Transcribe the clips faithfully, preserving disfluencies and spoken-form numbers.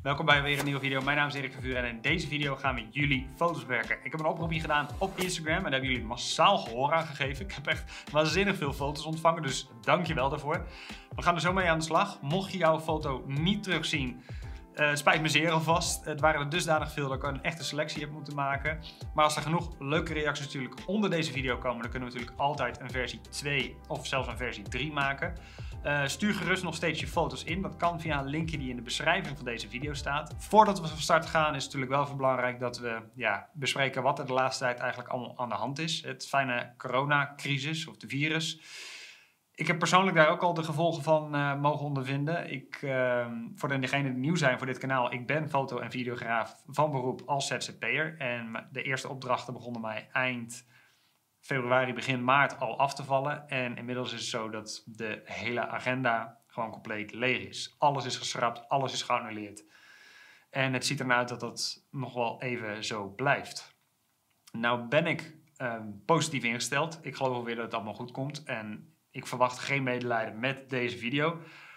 Welkom bij weer een nieuwe video. Mijn naam is Erik Vervuren en in deze video gaan we jullie foto's bewerken. Ik heb een oproepje gedaan op Instagram en daar hebben jullie massaal gehoor aan gegeven. Ik heb echt waanzinnig veel foto's ontvangen, dus dankjewel daarvoor. We gaan er zo mee aan de slag. Mocht je jouw foto niet terugzien, uh, spijt me zeer alvast. Het waren er dusdanig veel dat ik een echte selectie heb moeten maken. Maar als er genoeg leuke reacties natuurlijk onder deze video komen, dan kunnen we natuurlijk altijd een versie twee of zelfs een versie drie maken. Uh, stuur gerust nog steeds je foto's in. Dat kan via een linkje die in de beschrijving van deze video staat. Voordat we van start gaan is het natuurlijk wel even belangrijk dat we ja, bespreken wat er de laatste tijd eigenlijk allemaal aan de hand is. Het fijne coronacrisis of de virus. Ik heb persoonlijk daar ook al de gevolgen van uh, mogen ondervinden. Ik, uh, voor degenen die nieuw zijn voor dit kanaal, ik ben foto- en videograaf van beroep als Z Z P'er. En de eerste opdrachten begonnen mij eind februari, begin maart al af te vallen. En inmiddels is het zo dat de hele agenda gewoon compleet leeg is. Alles is geschrapt, alles is geannuleerd. En het ziet ernaar uit dat dat nog wel even zo blijft. Nou ben ik um, positief ingesteld. Ik geloof alweer dat het allemaal goed komt. En ik verwacht geen medelijden met deze video.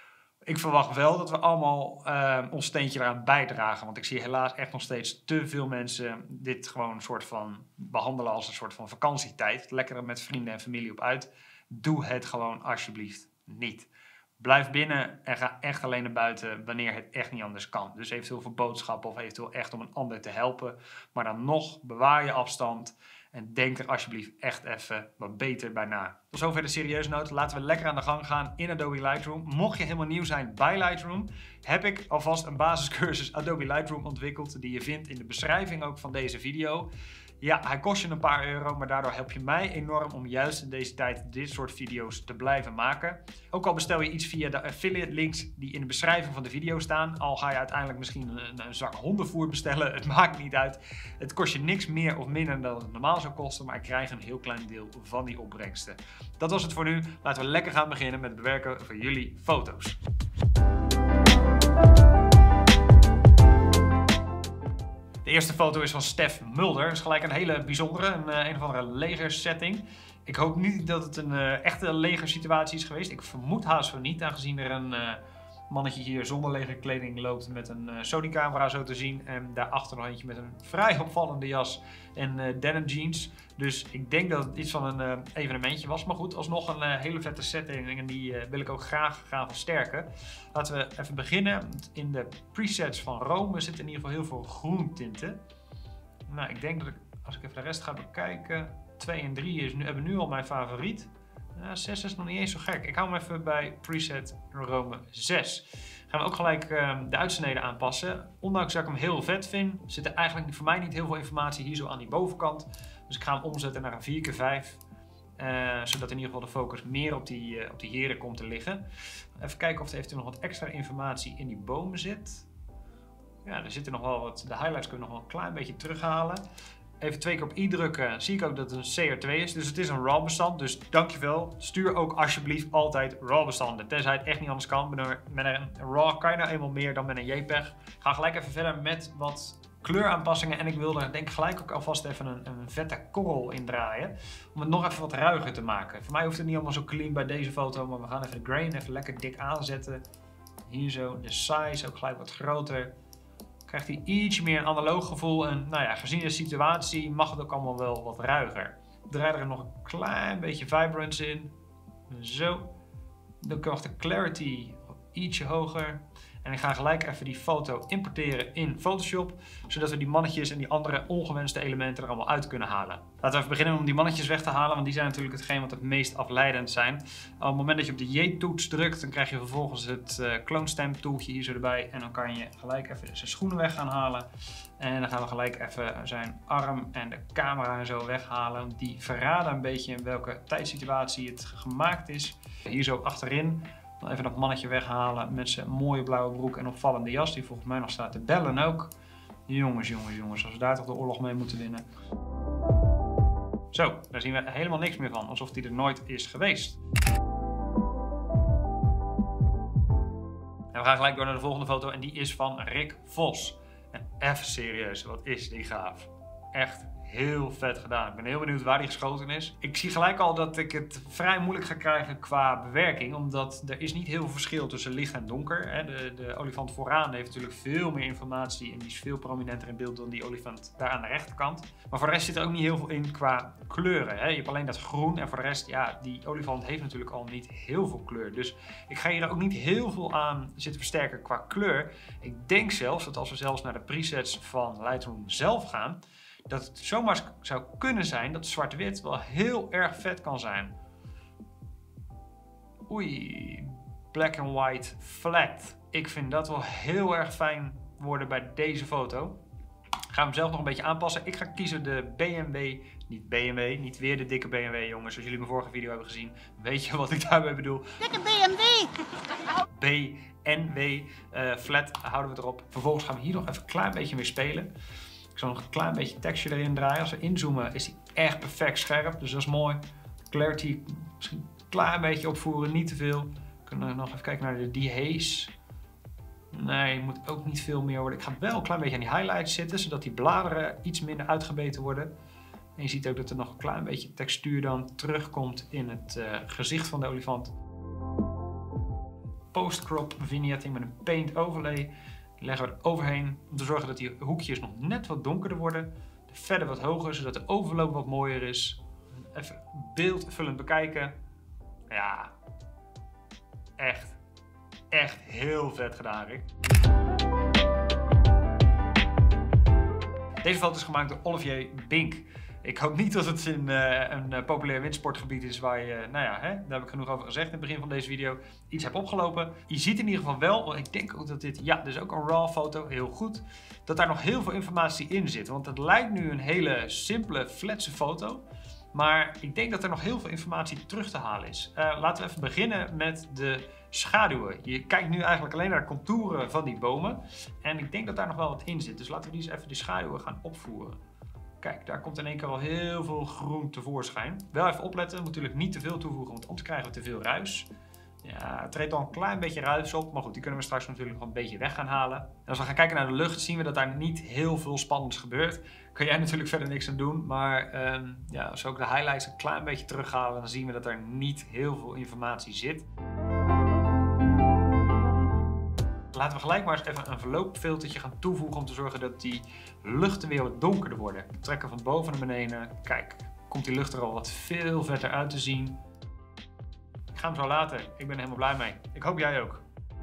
Ik verwacht wel dat we allemaal uh, ons steentje eraan bijdragen. Want ik zie helaas echt nog steeds te veel mensen dit gewoon een soort van behandelen als een soort van vakantietijd. Lekker er met vrienden en familie op uit. Doe het gewoon alsjeblieft niet. Blijf binnen en ga echt alleen naar buiten wanneer het echt niet anders kan. Dus eventueel voor boodschappen of eventueel echt om een ander te helpen. Maar dan nog, bewaar je afstand. En denk er alsjeblieft echt even wat beter bij na. Tot zover de serieuze noot. Laten we lekker aan de gang gaan in Adobe Lightroom. Mocht je helemaal nieuw zijn bij Lightroom, heb ik alvast een basiscursus Adobe Lightroom ontwikkeld. Die je vindt in de beschrijving ook van deze video. Ja, hij kost je een paar euro, maar daardoor help je mij enorm om juist in deze tijd dit soort video's te blijven maken. Ook al bestel je iets via de affiliate links die in de beschrijving van de video staan, al ga je uiteindelijk misschien een, een zak hondenvoer bestellen, het maakt niet uit. Het kost je niks meer of minder dan het normaal zou kosten, maar ik krijg een heel klein deel van die opbrengsten. Dat was het voor nu. Laten we lekker gaan beginnen met het bewerken van jullie foto's. De eerste foto is van Stef Mulder. Dat is gelijk een hele bijzondere, een, een of andere legersetting. Ik hoop niet dat het een uh, echte legersituatie is geweest. Ik vermoed haast van niet, aangezien er een uh, mannetje hier zonder legerkleding loopt met een uh, Sony-camera zo te zien. En daarachter nog eentje met een vrij opvallende jas en uh, denim jeans. Dus ik denk dat het iets van een uh, evenementje was. Maar goed, alsnog een uh, hele vette setting en die uh, wil ik ook graag gaan versterken. Laten we even beginnen. In de presets van Rome zitten in ieder geval heel veel groentinten. Nou, ik denk dat ik, als ik even de rest ga bekijken, twee en drie is nu, hebben nu al mijn favoriet. Uh, zes is nog niet eens zo gek. Ik hou hem even bij preset Rome zes. Gaan we ook gelijk uh, de uitsneden aanpassen. Ondanks dat ik hem heel vet vind, zit er eigenlijk voor mij niet heel veel informatie hier zo aan die bovenkant. Dus ik ga hem omzetten naar een vier keer vijf. Uh, zodat in ieder geval de focus meer op die, uh, op die heren komt te liggen. Even kijken of er eventueel nog wat extra informatie in die bomen zit. Ja, er zitten nog wel wat. De highlights kunnen we nog wel een klein beetje terughalen. Even twee keer op i drukken, zie ik ook dat het een C R twee is. Dus het is een RAW bestand, dus dankjewel. Stuur ook alsjeblieft altijd RAW bestanden. Tenzij het echt niet anders kan. Met een RAW kan je nou eenmaal meer dan met een JPEG. Ik ga gelijk even verder met wat kleuraanpassingen. En ik wil er denk ik gelijk ook alvast even een, een vette korrel in draaien. Om het nog even wat ruiger te maken. Voor mij hoeft het niet allemaal zo clean bij deze foto. Maar we gaan even de grain even lekker dik aanzetten. Hier zo, de size ook gelijk wat groter. Krijgt hij iets meer een analoog gevoel en nou ja, gezien de situatie mag het ook allemaal wel wat ruiger. Ik draai er nog een klein beetje vibrance in. Zo. Dan krijgt de clarity ietsje hoger. En ik ga gelijk even die foto importeren in Photoshop. Zodat we die mannetjes en die andere ongewenste elementen er allemaal uit kunnen halen. Laten we even beginnen om die mannetjes weg te halen. Want die zijn natuurlijk hetgeen wat het meest afleidend zijn. Op het moment dat je op de J-toets drukt, dan krijg je vervolgens het uh, clone stamp tooltje hier zo erbij. En dan kan je gelijk even zijn schoenen weg gaan halen. En dan gaan we gelijk even zijn arm en de camera en zo weghalen. Die verraden een beetje in welke tijdssituatie het gemaakt is. Hier zo achterin. Dan even dat mannetje weghalen met zijn mooie blauwe broek en opvallende jas. Die volgens mij nog staat te bellen ook. Jongens, jongens, jongens. Als we daar toch de oorlog mee moeten winnen. Zo, daar zien we helemaal niks meer van. Alsof die er nooit is geweest. En we gaan gelijk door naar de volgende foto. En die is van Rick Vos. En even serieus, wat is die gaaf. Echt heel vet gedaan. Ik ben heel benieuwd waar die geschoten is. Ik zie gelijk al dat ik het vrij moeilijk ga krijgen qua bewerking. Omdat er is niet heel veel verschil tussen licht en donker. Hè. De, de olifant vooraan heeft natuurlijk veel meer informatie. En die is veel prominenter in beeld dan die olifant daar aan de rechterkant. Maar voor de rest zit er ook niet heel veel in qua kleuren. Hè. Je hebt alleen dat groen. En voor de rest, ja, die olifant heeft natuurlijk al niet heel veel kleur. Dus ik ga hier ook niet heel veel aan zitten versterken qua kleur. Ik denk zelfs dat als we zelfs naar de presets van Lightroom zelf gaan, dat het zomaar zou kunnen zijn dat zwart-wit wel heel erg vet kan zijn. Oei, black and white flat. Ik vind dat wel heel erg fijn worden bij deze foto. Ik ga hem zelf nog een beetje aanpassen. Ik ga kiezen de B M W, niet B M W, niet weer de dikke B M W jongens. Zoals jullie mijn vorige video hebben gezien, weet je wat ik daarmee bedoel. Dikke B M W! B N W uh, flat houden we erop. Vervolgens gaan we hier nog even een klein beetje mee spelen. Ik zal nog een klein beetje texture erin draaien. Als we inzoomen is die echt perfect scherp, dus dat is mooi. Clarity misschien een klein beetje opvoeren, niet te veel. We kunnen nog even kijken naar de dehaze. Nee, moet ook niet veel meer worden. Ik ga wel een klein beetje aan die highlights zitten, zodat die bladeren iets minder uitgebeten worden. En je ziet ook dat er nog een klein beetje textuur dan terugkomt in het uh, gezicht van de olifant. Post-crop vignetting met een paint overlay. Die leggen we er overheen om te zorgen dat die hoekjes nog net wat donkerder worden. De verder wat hoger, zodat de overloop wat mooier is. Even beeldvullend bekijken. Ja, echt, echt heel vet gedaan, Rick. Deze foto is gemaakt door Olivier Bink. Ik hoop niet dat het in uh, een uh, populair windsportgebied is waar je, uh, nou ja, hè, daar heb ik genoeg over gezegd in het begin van deze video, iets hebt opgelopen. Je ziet in ieder geval wel, want ik denk ook dat dit, ja, dit is ook een raw foto, heel goed, dat daar nog heel veel informatie in zit. Want het lijkt nu een hele simpele, flatse foto, maar ik denk dat er nog heel veel informatie terug te halen is. Uh, laten we even beginnen met de schaduwen. Je kijkt nu eigenlijk alleen naar de contouren van die bomen en ik denk dat daar nog wel wat in zit. Dus laten we die eens even de schaduwen gaan opvoeren. Kijk, daar komt in één keer al heel veel groen tevoorschijn. Wel even opletten, we moeten natuurlijk niet te veel toevoegen, want anders krijgen we te veel ruis. Ja, het treedt al een klein beetje ruis op, maar goed, die kunnen we straks natuurlijk nog een beetje weg gaan halen. En als we gaan kijken naar de lucht, zien we dat daar niet heel veel spannends gebeurt. Kan jij natuurlijk verder niks aan doen, maar um, ja, als we ook de highlights een klein beetje terughalen, dan zien we dat er niet heel veel informatie zit. Laten we gelijk maar eens even een verloopfiltertje gaan toevoegen om te zorgen dat die luchten weer wat donkerder worden. We trekken van boven naar beneden. Kijk, komt die lucht er al wat veel vetter uit te zien. Ik ga hem zo laten. Ik ben er helemaal blij mee. Ik hoop jij ook.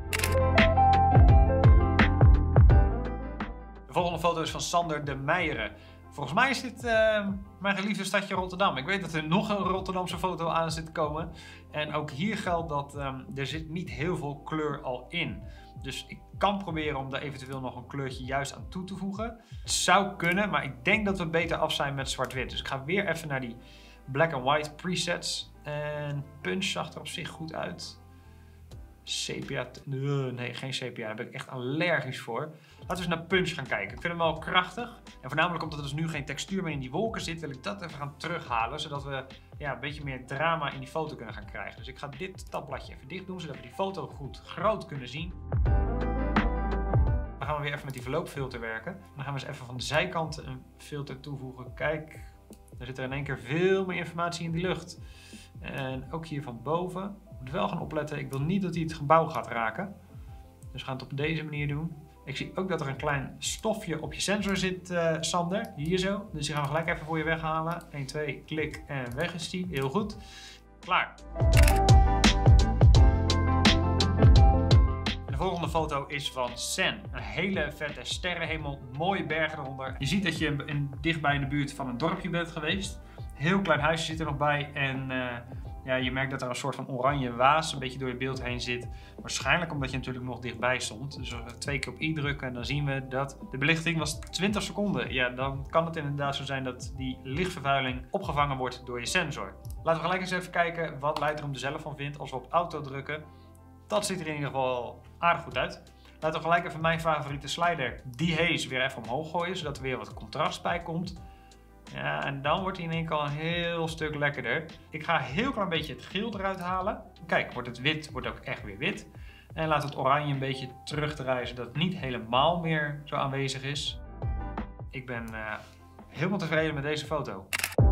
De volgende foto is van Sander de Meijeren. Volgens mij is dit uh, mijn geliefde stadje Rotterdam. Ik weet dat er nog een Rotterdamse foto aan zit te komen. En ook hier geldt dat um, er zit niet heel veel kleur al in. Dus ik kan proberen om daar eventueel nog een kleurtje juist aan toe te voegen. Het zou kunnen, maar ik denk dat we beter af zijn met zwart-wit. Dus ik ga weer even naar die black and white presets. En punch zag er op zich goed uit. Sepia, nee, geen sepia, daar ben ik echt allergisch voor. Laten we eens naar punch gaan kijken. Ik vind hem wel krachtig. En voornamelijk omdat er dus nu geen textuur meer in die wolken zit, wil ik dat even gaan terughalen. Zodat we ja, een beetje meer drama in die foto kunnen gaan krijgen. Dus ik ga dit tabbladje even dicht doen, zodat we die foto goed groot kunnen zien. Dan gaan we weer even met die verloopfilter werken. Dan gaan we eens even van de zijkanten een filter toevoegen. Kijk, er zit er in één keer veel meer informatie in die lucht. En ook hier van boven. Ik moet wel gaan opletten, ik wil niet dat hij het gebouw gaat raken. Dus we gaan het op deze manier doen. Ik zie ook dat er een klein stofje op je sensor zit, uh, Sander. Hier zo. Dus die gaan we gelijk even voor je weghalen. een, twee, klik en weg is die. Heel goed. Klaar. De volgende foto is van Sen. Een hele vette sterrenhemel, mooie bergen eronder. Je ziet dat je in, dichtbij in de buurt van een dorpje bent geweest. Heel klein huisje zit er nog bij en uh, ja, je merkt dat er een soort van oranje waas een beetje door je beeld heen zit. Waarschijnlijk omdat je natuurlijk nog dichtbij stond. Dus als we twee keer op i drukken en dan zien we dat de belichting was twintig seconden. Ja, dan kan het inderdaad zo zijn dat die lichtvervuiling opgevangen wordt door je sensor. Laten we gelijk eens even kijken wat Lightroom er zelf van vindt als we op auto drukken. Dat ziet er in ieder geval aardig goed uit. Laten we gelijk even mijn favoriete slider, dehaze, weer even omhoog gooien, zodat er weer wat contrast bij komt. Ja, en dan wordt hij in één keer al een heel stuk lekkerder. Ik ga een heel klein beetje het geel eruit halen. Kijk, wordt het wit, wordt ook echt weer wit. En laat het oranje een beetje terugdraaien, zodat het niet helemaal meer zo aanwezig is. Ik ben uh, helemaal tevreden met deze foto.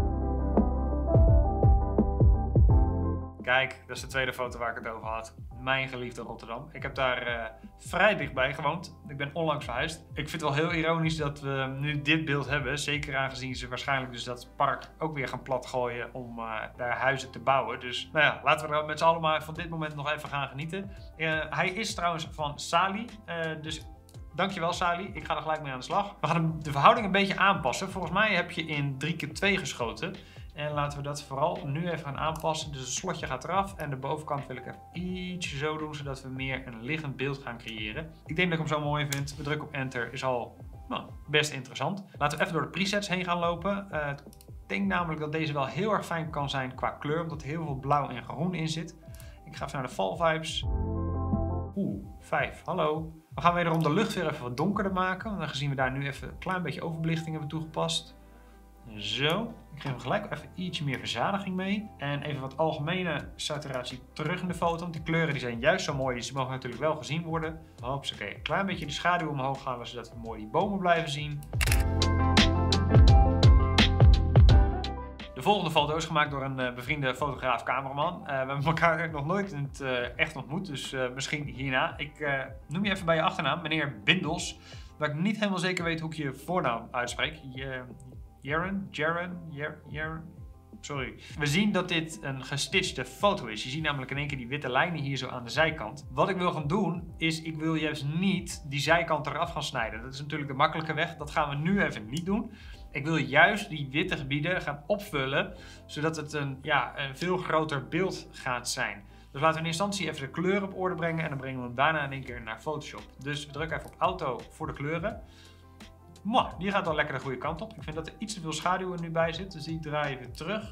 Kijk, dat is de tweede foto waar ik het over had. Mijn geliefde Rotterdam. Ik heb daar uh, vrij dichtbij gewoond. Ik ben onlangs verhuisd. Ik vind het wel heel ironisch dat we nu dit beeld hebben. Zeker aangezien ze waarschijnlijk dus dat park ook weer gaan platgooien om uh, daar huizen te bouwen. Dus nou ja, laten we er met z'n allen maar van dit moment nog even gaan genieten. Uh, hij is trouwens van Sali. Uh, dus dankjewel Sali. Ik ga er gelijk mee aan de slag. We gaan de verhouding een beetje aanpassen. Volgens mij heb je in drie keer twee geschoten. En laten we dat vooral nu even gaan aanpassen. Dus het slotje gaat eraf en de bovenkant wil ik even ietsje zo doen, zodat we meer een liggend beeld gaan creëren. Ik denk dat ik hem zo mooi vind. We drukken op enter, is al nou, best interessant. Laten we even door de presets heen gaan lopen. Uh, ik denk namelijk dat deze wel heel erg fijn kan zijn qua kleur, omdat er heel veel blauw en groen in zit. Ik ga even naar de fall vibes. Oeh, vijf, hallo. We gaan wederom de lucht weer even wat donkerder maken. Want aangezien we daar nu even een klein beetje overbelichting hebben toegepast. Zo, ik geef hem gelijk even ietsje meer verzadiging mee. En even wat algemene saturatie terug in de foto. Want die kleuren die zijn juist zo mooi, dus die mogen natuurlijk wel gezien worden. Hops, oké, een klein beetje de schaduw omhoog halen, zodat we mooi die bomen blijven zien. De volgende foto is gemaakt door een uh, bevriende fotograaf, cameraman. Uh, we hebben elkaar nog nooit in het uh, echt ontmoet, dus uh, misschien hierna. Ik uh, noem je even bij je achternaam, meneer Bindels. Waar ik niet helemaal zeker weet hoe ik je voornaam uitspreek. Je, Jaren? Jaren? Jaren? Sorry. We zien dat dit een gestitchte foto is. Je ziet namelijk in één keer die witte lijnen hier zo aan de zijkant. Wat ik wil gaan doen is, ik wil juist niet die zijkant eraf gaan snijden. Dat is natuurlijk de makkelijke weg. Dat gaan we nu even niet doen. Ik wil juist die witte gebieden gaan opvullen, zodat het een, ja, een veel groter beeld gaat zijn. Dus laten we in instantie even de kleuren op orde brengen en dan brengen we hem daarna in één keer naar Photoshop. Dus we drukken even op auto voor de kleuren. Mwah, die gaat al lekker de goede kant op. Ik vind dat er iets te veel schaduw er nu bij zit, dus die draai je weer terug.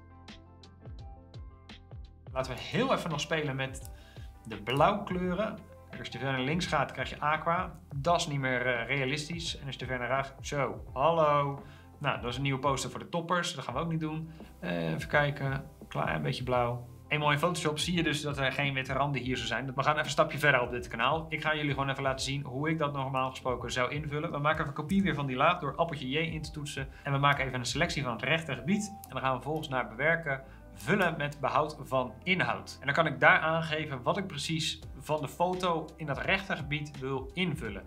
Laten we heel even nog spelen met de blauwkleuren. Kijk, als je te ver naar links gaat, krijg je aqua. Dat is niet meer uh, realistisch. En als je te ver naar rechts... Zo, hallo. Nou, dat is een nieuwe poster voor de toppers. Dat gaan we ook niet doen. Uh, even kijken. Klein beetje blauw. Eenmaal in Photoshop zie je dus dat er geen witte randen hier zo zijn. We gaan even een stapje verder op dit kanaal. Ik ga jullie gewoon even laten zien hoe ik dat normaal gesproken zou invullen. We maken even een kopie weer van die laag door appeltje J in te toetsen. En we maken even een selectie van het rechte gebied. En dan gaan we vervolgens naar bewerken. Vullen met behoud van inhoud. En dan kan ik daar aangeven wat ik precies van de foto in dat rechte gebied wil invullen.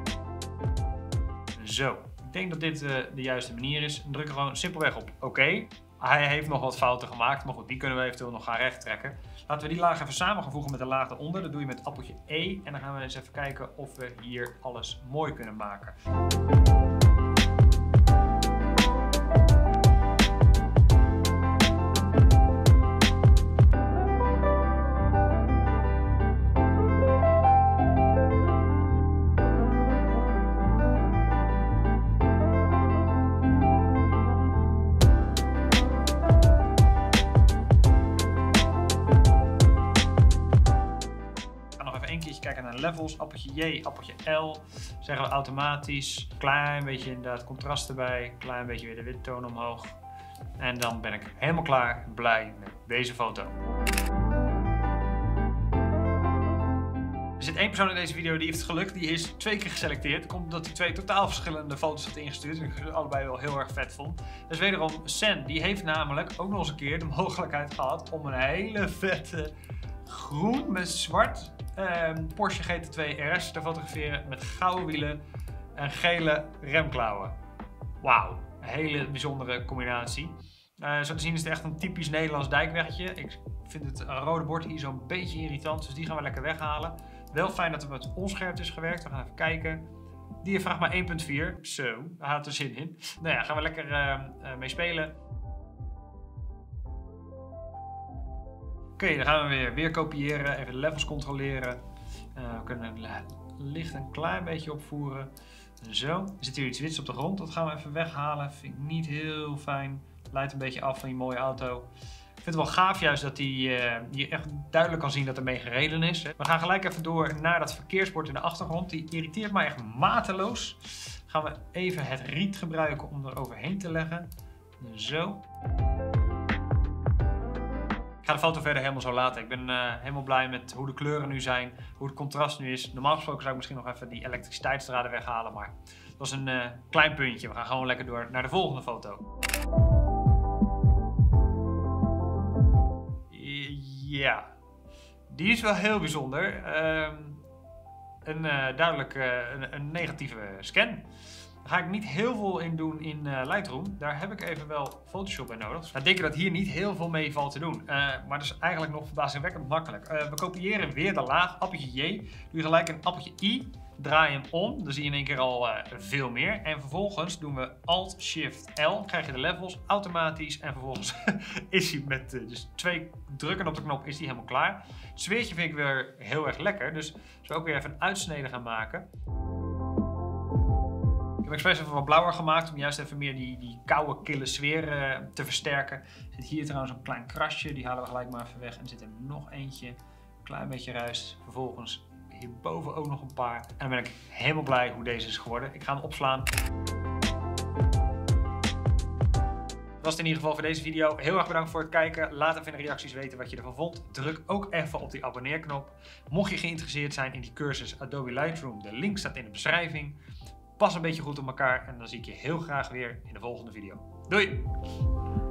Zo, ik denk dat dit uh, de juiste manier is. Dan druk er gewoon simpelweg op oké. Okay. Hij heeft nog wat fouten gemaakt, maar goed, die kunnen we eventueel nog gaan recht trekken. Laten we die laag even samen gaan voegen met de laag eronder. Dat doe je met appeltje E. En dan gaan we eens even kijken of we hier alles mooi kunnen maken. Kijken naar levels, appeltje J, appeltje L, zeggen we automatisch. Klein beetje inderdaad contrast erbij, klein beetje weer de witte toon omhoog. En dan ben ik helemaal klaar, blij met deze foto. Er zit één persoon in deze video die heeft het geluk, die is twee keer geselecteerd. Komt omdat hij twee totaal verschillende foto's had ingestuurd en ik ze allebei wel heel erg vet vond. Dus wederom Sen, die heeft namelijk ook nog eens een keer de mogelijkheid gehad om een hele vette groen met zwart Um, Porsche G T twee R S te fotograferen met gouden wielen en gele remklauwen. Wauw, een hele bijzondere combinatie. Uh, zo te zien is het echt een typisch Nederlands dijkweggetje. Ik vind het rode bord hier zo'n beetje irritant, dus die gaan we lekker weghalen. Wel fijn dat er met onscherp is gewerkt. We gaan even kijken. Die vraagt maar één punt vier. Zo, daar had er zin in. Nou ja, gaan we lekker uh, uh, mee spelen. Oké, okay, dan gaan we weer, weer kopiëren, even de levels controleren. Uh, we kunnen licht een klein beetje opvoeren. Zo, er zit hier iets wits op de grond, dat gaan we even weghalen. Vind ik niet heel fijn. Leidt een beetje af van die mooie auto. Ik vind het wel gaaf juist dat die, uh, je echt duidelijk kan zien dat er mee gereden is. We gaan gelijk even door naar dat verkeersbord in de achtergrond. Die irriteert mij echt mateloos. Gaan we even het riet gebruiken om er overheen te leggen. Zo. Ik ga de foto verder helemaal zo laten. Ik ben uh, helemaal blij met hoe de kleuren nu zijn, hoe het contrast nu is. Normaal gesproken zou ik misschien nog even die elektriciteitsdraden weghalen, maar Dat was een uh, klein puntje. We gaan gewoon lekker door naar de volgende foto. Ja, die is wel heel bijzonder. Uh, een uh, duidelijk uh, een, een negatieve scan. Daar ga ik niet heel veel in doen in uh, Lightroom. Daar heb ik even wel Photoshop bij nodig. Nou, denk ik dat hier niet heel veel mee valt te doen. Uh, maar dat is eigenlijk nog verbazingwekkend makkelijk. Uh, we kopiëren weer de laag. Appeltje J. Doe je gelijk een appeltje I. Draai hem om. Dan zie je in één keer al uh, veel meer. En vervolgens doen we Alt-Shift-L. Krijg je de levels automatisch. En vervolgens is hij met uh, dus twee drukken op de knop is hij helemaal klaar. Het zweertje vind ik weer heel erg lekker. Dus zullen we ook weer even een uitsnede gaan maken. Ik heb expres even wat blauwer gemaakt om juist even meer die, die koude, kille sfeer uh, te versterken. Er zit hier trouwens een klein krasje, die halen we gelijk maar even weg. En er zit er nog eentje, een klein beetje ruis. Vervolgens hierboven ook nog een paar. En dan ben ik helemaal blij hoe deze is geworden. Ik ga hem opslaan. Dat was het in ieder geval voor deze video. Heel erg bedankt voor het kijken. Laat even in de reacties weten wat je ervan vond. Druk ook even op die abonneerknop. Mocht je geïnteresseerd zijn in die cursus Adobe Lightroom, de link staat in de beschrijving. Pas een beetje goed op elkaar en dan zie ik je heel graag weer in de volgende video. Doei!